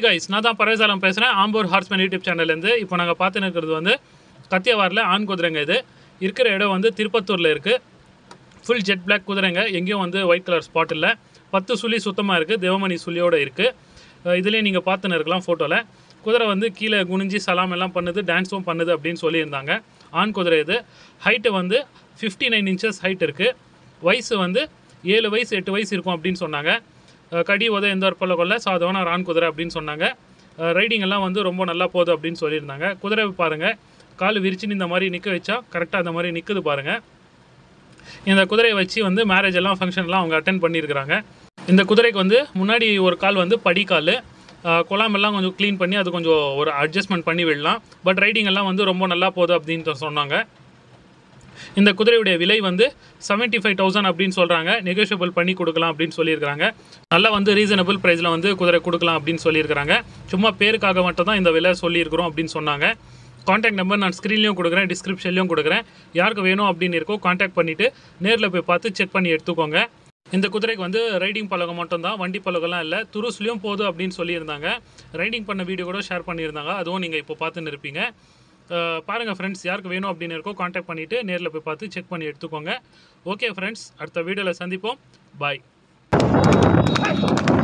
guys, நான் தான் பரவேசாலம் பேசுகிறேன் ஆம்பூர் ஹார்ஸ்மேன் யூடியூப் சேனல்லேருந்து. இப்போ நாங்கள் பார்த்துன்னு இருக்கிறது வந்து கத்தியவாரில் ஆண் குதிரைங்க. இது இருக்கிற இடம் வந்து திருப்பத்தூரில் இருக்குது. ஃபுல் ஜெட் பிளாக் குதிரைங்க, எங்கேயும் வந்து ஒயிட் கலர் ஸ்பாட் இல்லை. 10 சுழி சுத்தமாக இருக்குது, தேவமணி சுழியோடு இருக்குது. இதுலேயே நீங்கள் பார்த்துன்னு இருக்கலாம் ஃபோட்டோவில். குதிரை வந்து கீழே குனிஞ்சி சலாம் எல்லாம் பண்ணுது, டான்ஸும் பண்ணுது அப்படின்னு சொல்லியிருந்தாங்க. ஆண் குதிரை இது. ஹைட்டு வந்து 59 inches ஹைட் இருக்குது. வயசு வந்து 7 வயசு 8 வயசு இருக்கும் அப்படின்னு சொன்னாங்க. கடி உத எந்த ஒரு கொள்ள கொள்ள சாதவன ஆண் குதிரை அப்படின்னு சொன்னாங்க. ரைடிங் எல்லாம் வந்து ரொம்ப நல்லா போகுது அப்படின்னு சொல்லியிருந்தாங்க. குதிரை பாருங்கள், கால் விரிச்சுன்னு இந்த மாதிரி நிற்க வச்சா கரெக்டாக அந்த மாதிரி நிற்குது பாருங்கள். இந்த குதிரையை வச்சு வந்து மேரேஜ் எல்லாம் ஃபங்க்ஷன்லாம் அவங்க அட்டென்ட் பண்ணியிருக்கிறாங்க. இந்த குதிரைக்கு வந்து முன்னாடி ஒரு கால் வந்து படிக்கால், குழாமெல்லாம் கொஞ்சம் க்ளீன் பண்ணி அது கொஞ்சம் ஒரு அட்ஜஸ்ட்மெண்ட் பண்ணி விடலாம். பட் ரைடிங் எல்லாம் வந்து ரொம்ப நல்லா போகுது அப்படின்னு சொன்னாங்க. இந்த குதிரையுடைய விலை வந்து 75,000 அப்படின்னு சொல்கிறாங்க. நெகோஷியபிள் பண்ணி கொடுக்கலாம் அப்படின்னு சொல்லியிருக்கிறாங்க. நல்லா வந்து ரீசனபிள் ப்ரைஸில் வந்து குதிரை கொடுக்கலாம் அப்படின்னு சொல்லியிருக்கிறாங்க. சும்மா பேருக்காக மட்டும் தான் இந்த விலை சொல்லியிருக்கிறோம் அப்படின்னு சொன்னாங்க. கான்டாக்ட் நம்பர் நான் ஸ்க்ரீன்லேயும் கொடுக்குறேன், டிஸ்கிரிப்ஷன்லேயும் கொடுக்குறேன். யாருக்கு வேணும் அப்படின்னு இருக்கோ கான்டாக்ட் பண்ணிவிட்டு நேரில் போய் பார்த்து செக் பண்ணி எடுத்துக்கோங்க. இந்த குதிரைக்கு வந்து ரைடிங் பழகம் மட்டும்தான், வண்டி பழகம்லாம் இல்லை. துருசுலையும் போதும் அப்படின்னு சொல்லியிருந்தாங்க. ரைடிங் பண்ண வீடியோ கூட ஷேர் பண்ணியிருந்தாங்க, அதுவும் நீங்கள் இப்போ பார்த்துன்னு இருப்பீங்க. பாருங்கள் ஃப்ரெண்ட்ஸ், யாருக்கு வேணும் அப்படின்னு இருக்கோ கான்டாக்ட் பண்ணிவிட்டு நேரில் போய் பார்த்து செக் பண்ணி எடுத்துக்கோங்க. ஓகே ஃப்ரெண்ட்ஸ், அடுத்த வீடியோவில் சந்திப்போம். பாய்.